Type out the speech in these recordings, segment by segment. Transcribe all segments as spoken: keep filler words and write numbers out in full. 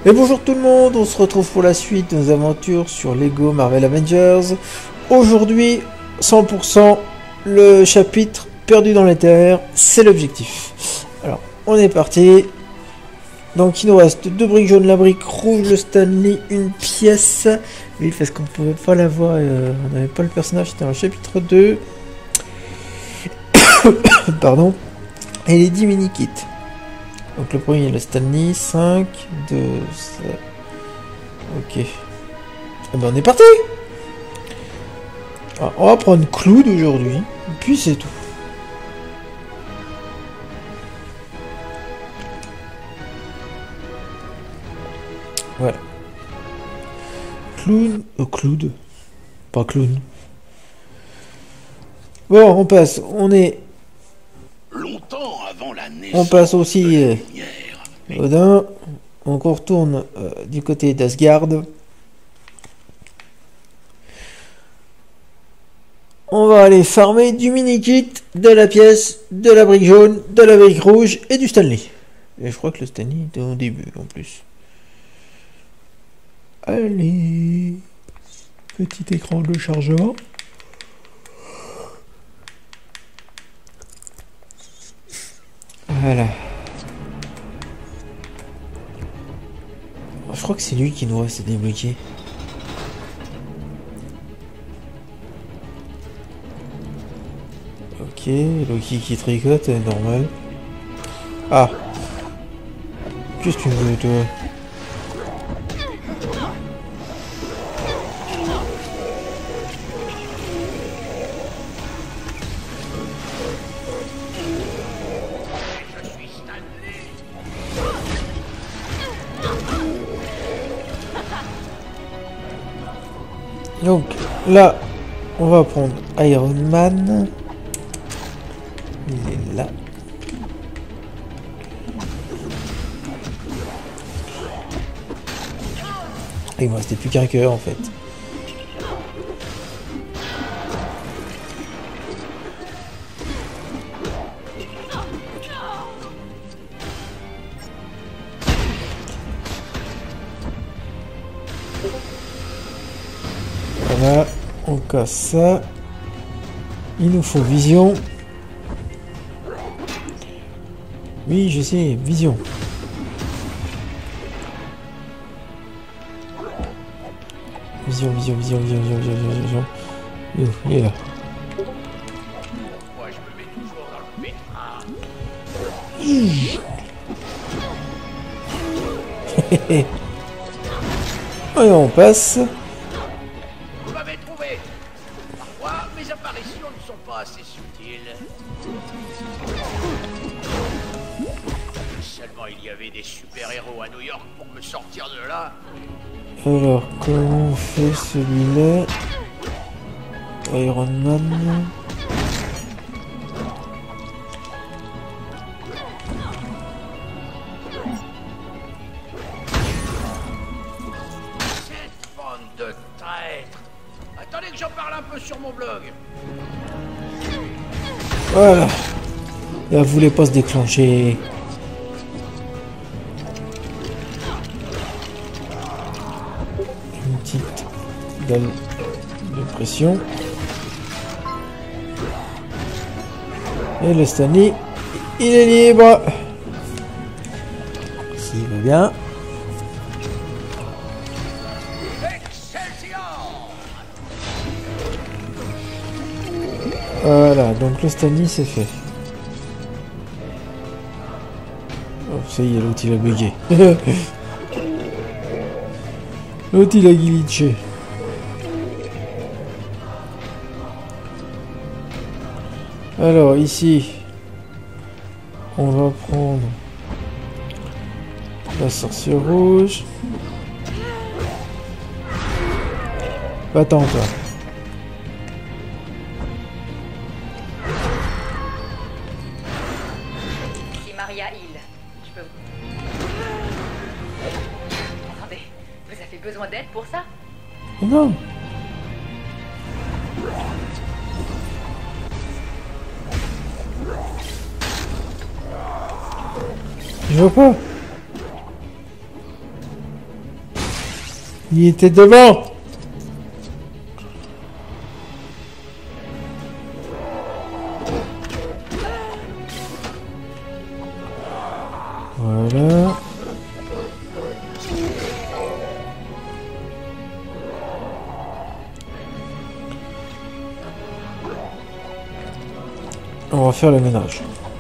Et bonjour tout le monde, on se retrouve pour la suite de nos aventures sur Lego Marvel Avengers. Aujourd'hui, cent pour cent le chapitre perdu dans l'éther, c'est l'objectif. Alors, on est parti. Donc il nous reste deux briques jaunes, la brique rouge, le Stanley, une pièce. Oui, parce qu'on pouvait pas l'avoir, euh, on n'avait pas le personnage, c'était dans le chapitre deux. Pardon. Et les dix mini-kits. Donc le premier, le Stanley, cinq, deux, sept. Ok. Et ben on est parti. Alors, on va prendre Cloud aujourd'hui, puis c'est tout. Voilà. Clown, euh, Cloud, pas clown. Bon, on passe. On est. Longtemps avant la naissance. On passe aussi euh, Odin. Donc on retourne euh, du côté d'Asgard. On va aller farmer du mini-kit, de la pièce, de la brique jaune, de la brique rouge et du Stanley. Et je crois que le Stanley était au début en plus. Allez. Petit écran de chargement. Voilà. Je crois que c'est lui qui nous reste à débloquer. Ok, Loki qui tricote, normal. Ah. Qu'est-ce que tu veux, toi? Donc là, on va prendre Iron Man. Il est là. Et il me restait plus qu'un cœur en fait. Voilà, on casse ça. Il nous faut vision. Oui, je sais, vision. Vision, vision, vision, vision, vision, vision, vision, vision. Il est où? Il est là. Moi, je me mets toujours dans le pétrin. Et on passe. Vous m'avez trouvé. Parfois, mes apparitions ne sont pas assez subtiles. Seulement, il y avait des super-héros à New York pour me sortir de là. Alors, comment on fait celui-là? Iron Man. Cette bande de traîtres. Attendez que j'en parle un peu sur mon blog. Voilà. Elle voulait pas se déclencher. Une petite dalle de pression. Et le Stanley, il est libre. S'il va bien. Excelsior! Voilà, donc le Stanley c'est fait. Oh, ça y est, l'autre il a bugué. L'autre il a glitché. Alors ici, on va prendre la sorcière rouge. Va-t'en toi. C'est Maria Hill. Je peux... Attendez, vous avez besoin d'aide pour ça? Non. Je vois pas. Il était devant. Voilà. On va faire le ménage.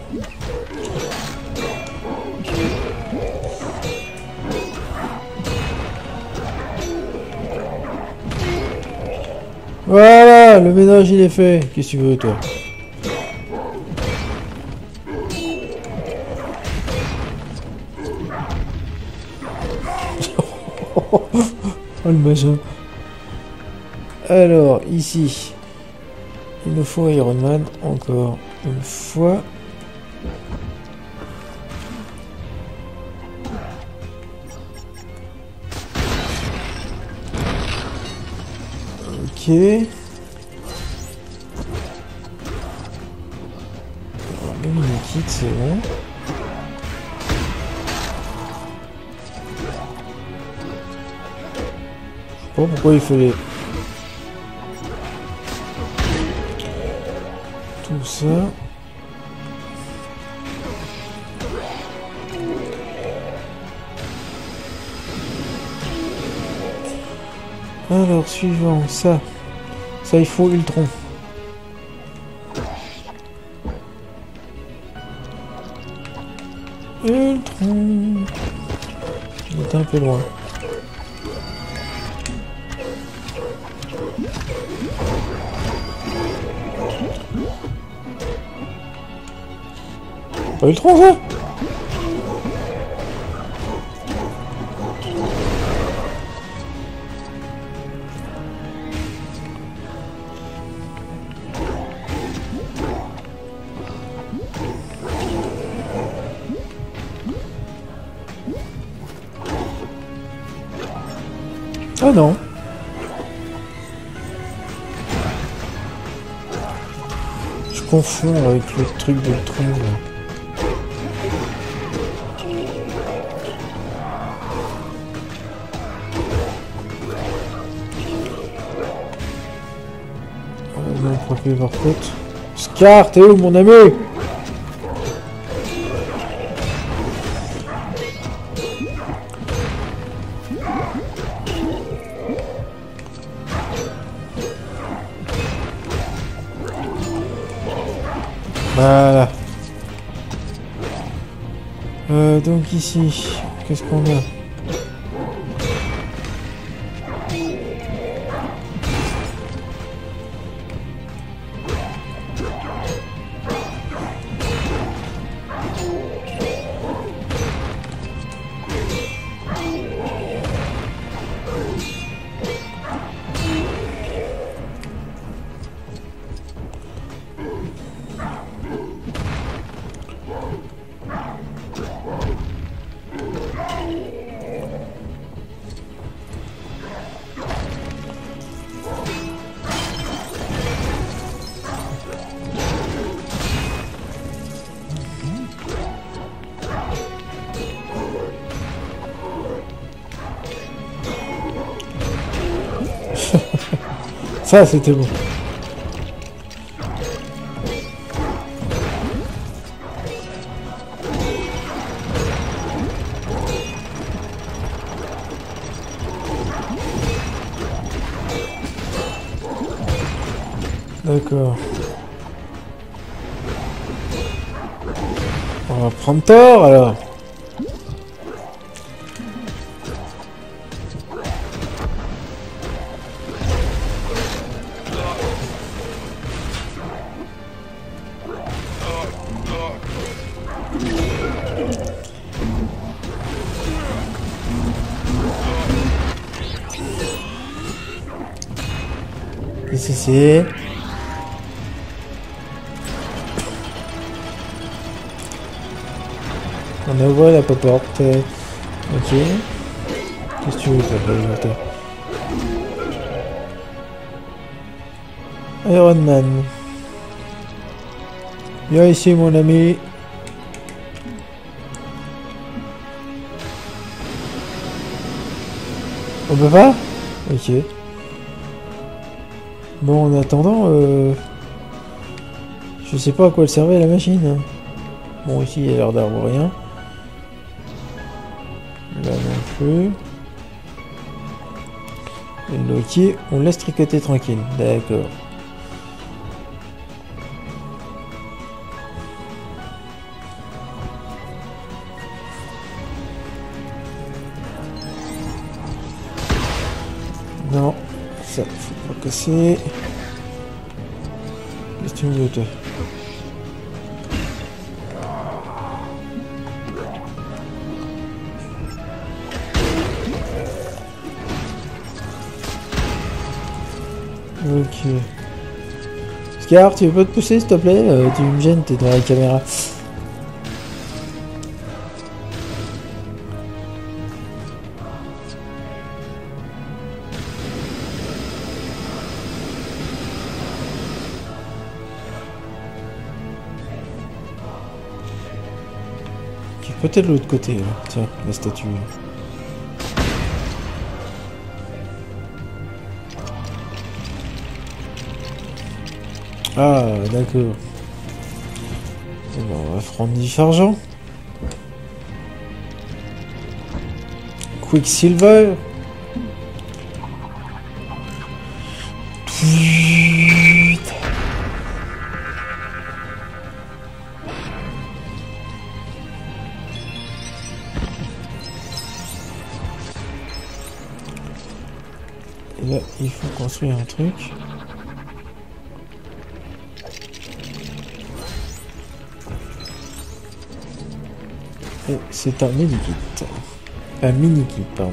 Voilà, le ménage il est fait. Qu'est-ce que tu veux toi? Oh le machin. Alors, ici, il nous faut Iron Man encore une fois. Ok. Le mini-kit, c'est bon. Je sais pas pourquoi il fallait tout ça. Alors, suivant, ça. Ça, il faut Ultron. Ultron. Il est un peu loin. Pas Ultron, ça? Ah non. Je confonds avec le truc de Ultron là. Euh, non, profil par faute. Scar, t'es où mon ami? Voilà. Euh, donc ici, qu'est-ce qu'on a? Ça, c'était bon. D'accord. On va prendre Thor alors. Ici, c'est... On ouvre la porte. Ok. Qu'est-ce que tu veux faire, Iron Man. Viens ici, mon ami. On peut pas? Ok. Bon, en attendant, euh... je sais pas à quoi elle servait la machine. Bon, ici, il y a l'air d'avoir rien. Là non plus. Et le loquier, on laisse tricoter tranquille. D'accord. Non, ça, faut pas casser. Costume de toi. Ok. Scar, tu veux pas te pousser s'il te plaît? euh, Tu me gênes, t'es dans la caméra. Ok, peut-être de l'autre côté, là. Tiens, la statue. Ah, d'accord. Bon, on va prendre dix argent. Quicksilver. Et là, il faut construire un truc. Et c'est un mini-kit. Un mini-kit, pardon.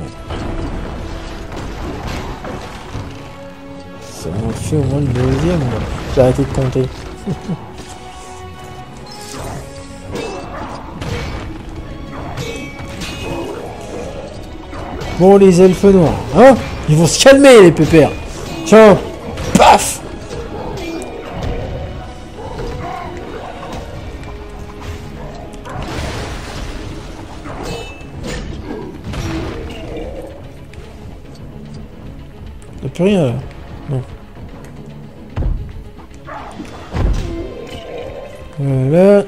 Ça m'en fait au moins le deuxième. J'ai arrêté de compter. Bon, les elfes noirs, hein? Ils vont se calmer, les pépères. Tiens, paf! Y'a plus rien là. Non. Voilà.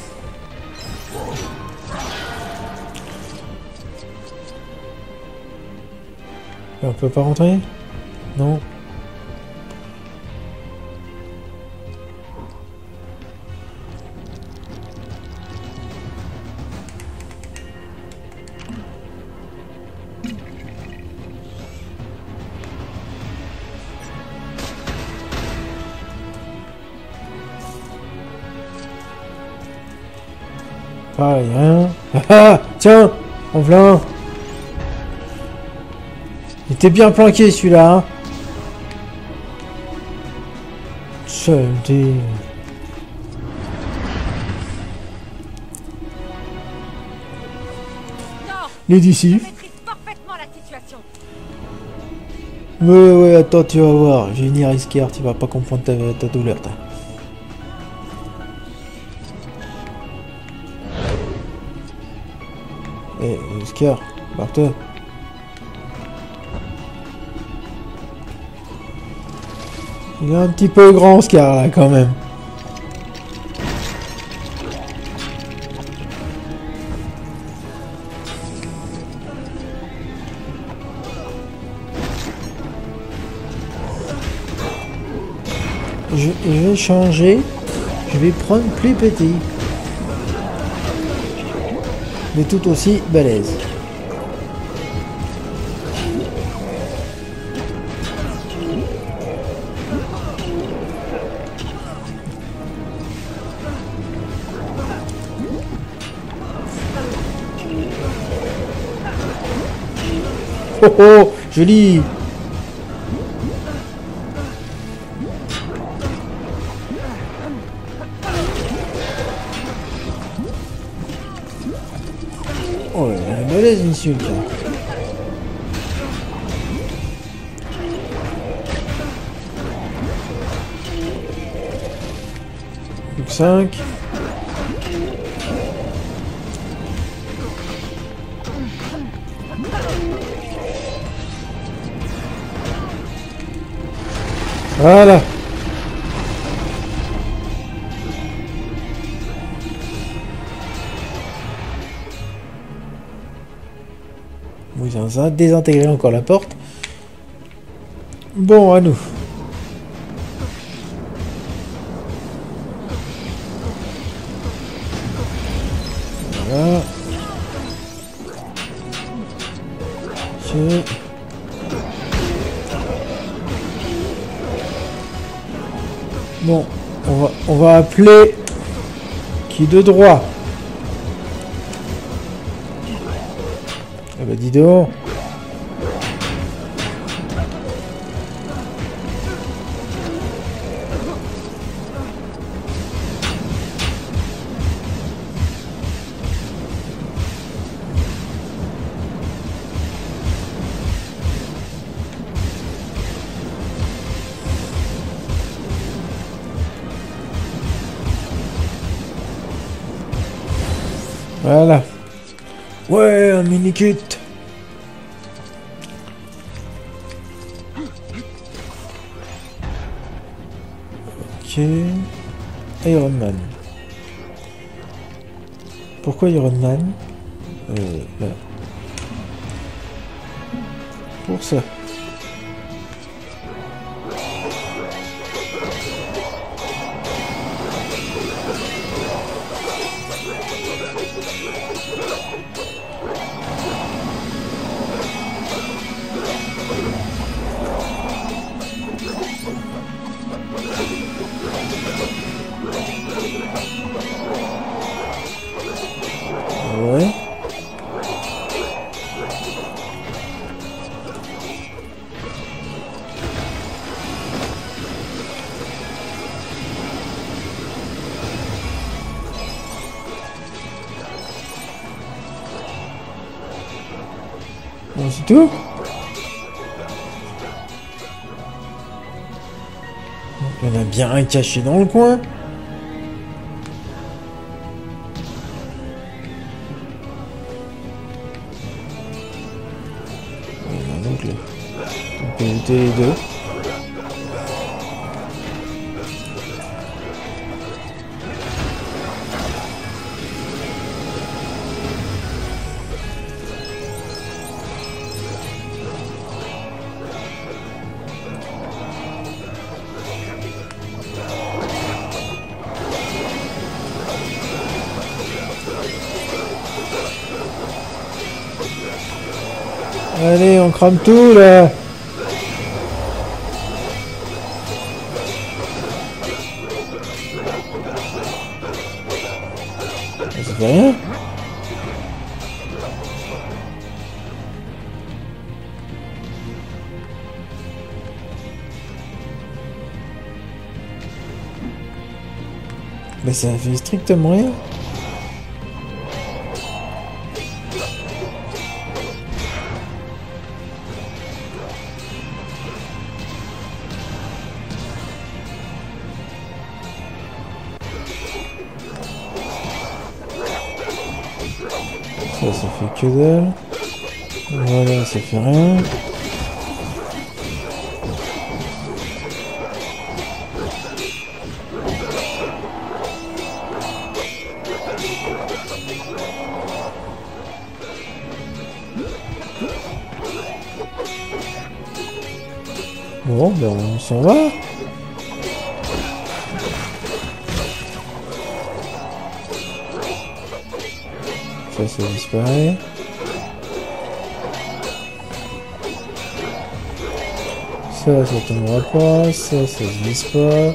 On peut pas rentrer? Non. Pareil, rien. Ah ah, tiens, en plein. Il était bien planqué celui-là, hein. Seul des... Les d'ici. Ouais, ouais, attends, tu vas voir. J'ai une Iris Care, tu vas pas comprendre ta, ta douleur, t'as. Eh, hey, Scar, barre-toi. Il est un petit peu grand, Scar, là, quand même. Je, je vais changer. Je vais prendre plus petit. Mais tout aussi balèze. Oh oh, joli. Oh, elle est balèze, une insulte. Plus que cinq. Voilà. Oui, ça a désintégré encore la porte. Bon, à nous. Voilà. Ok. Bon, on va, on va appeler qui de droit. Ah bah dis donc. Voilà. Ouais, un mini-kit. Ok. Iron Man. Pourquoi Iron Man? Euh, là. Pour ça. Ouais. Bon, c'est tout. Il y en a bien un caché dans le coin. Donc là, on peut éviter les deux. Allez, on crame tout là. Ça fait rien. Mais ça fait strictement rien. Ça, ça fait que dalle. Voilà, ça fait rien. Bon, ben on s'en va. Ça, ça disparaît. Ça, ça tombera pas. Ça, ça se glisse pas.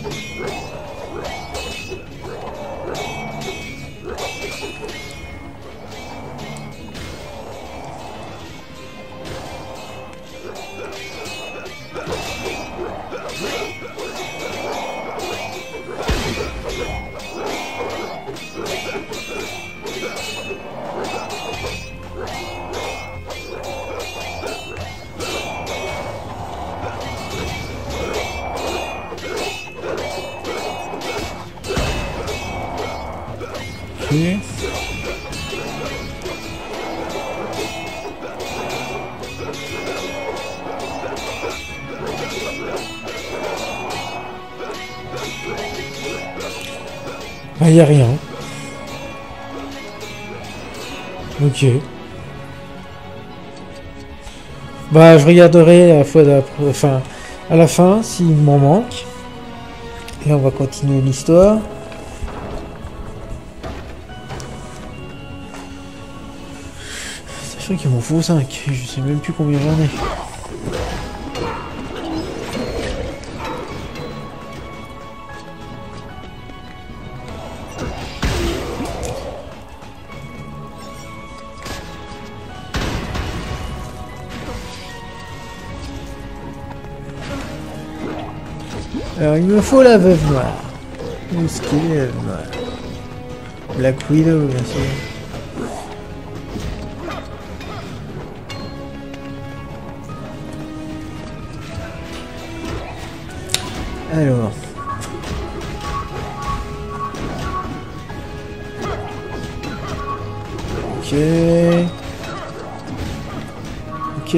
Ok. Bah, y a rien. Ok. Bah, je regarderai à la fois d'après, enfin, à la fin, s'il m'en manque. Et on va continuer l'histoire. Sachant qu'il m'en faut cinq. Je sais même plus combien j'en ai. Alors il me faut la veuve noire. Où est-ce qu'il est la veuve noire? Black Widow, bien sûr. Alors. Ok. Ok.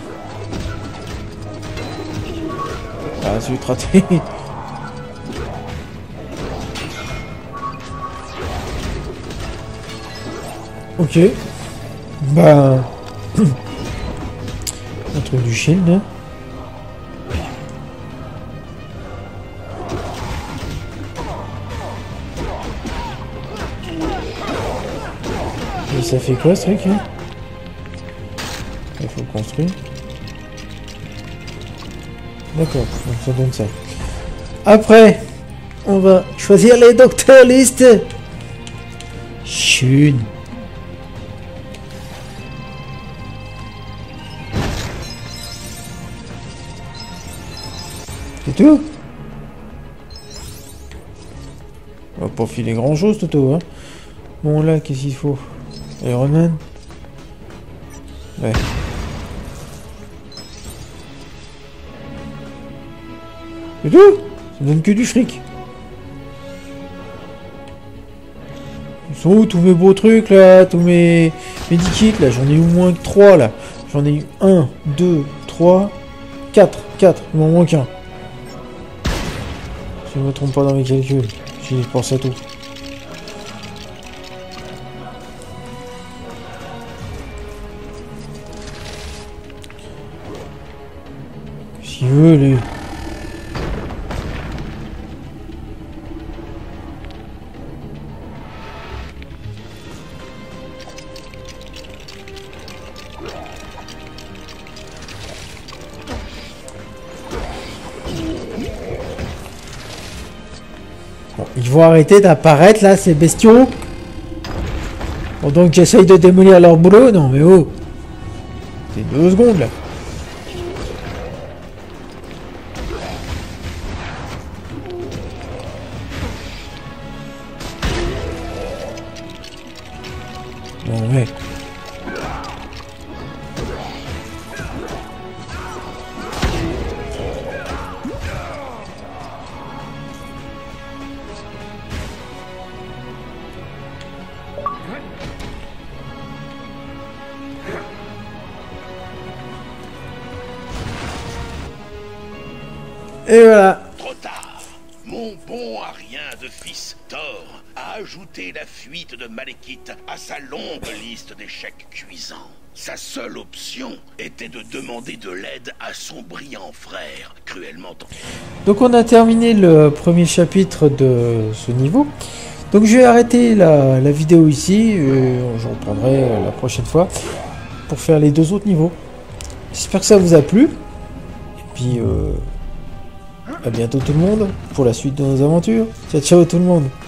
Ah, c'est raté. Ok. Bah. Un truc du shield. Hein. Et ça fait quoi ce truc hein? Il faut le construire. D'accord, donc ça donne ça. Après, on va choisir les docteurs listes. Chut. C'est tout. On va pas filer grand chose, Toto. Hein. Bon, là, qu'est-ce qu'il faut? Iron Man. Ouais. C'est tout. Ça donne que du fric. Ils sont où tous mes beaux trucs là? Tous mes medikits là? J'en ai eu moins que trois là. J'en ai eu un, deux, trois, quatre. quatre. Il m'en manque un. Si je ne me trompe pas dans mes calculs. Si je pense à tout. Qu'est-ce qu'il veut lui? Ils vont arrêter d'apparaître là, ces bestiaux. Pendant que j'essaye de démolir leur boulot. Non mais oh. C'est deux secondes là. Bon ouais. Et voilà. Trop tard. Mon bon à rien de fils Thor a ajouté la fuite de Malekith à sa longue liste d'échecs cuisants. Sa seule option était de demander de l'aide à son brillant frère, cruellement tombé. Donc on a terminé le premier chapitre de ce niveau. Donc je vais arrêter la, la vidéo ici. Euh, je reprendrai la prochaine fois pour faire les deux autres niveaux. J'espère que ça vous a plu. Et puis... Euh... à bientôt tout le monde pour la suite de nos aventures. Ciao ciao tout le monde.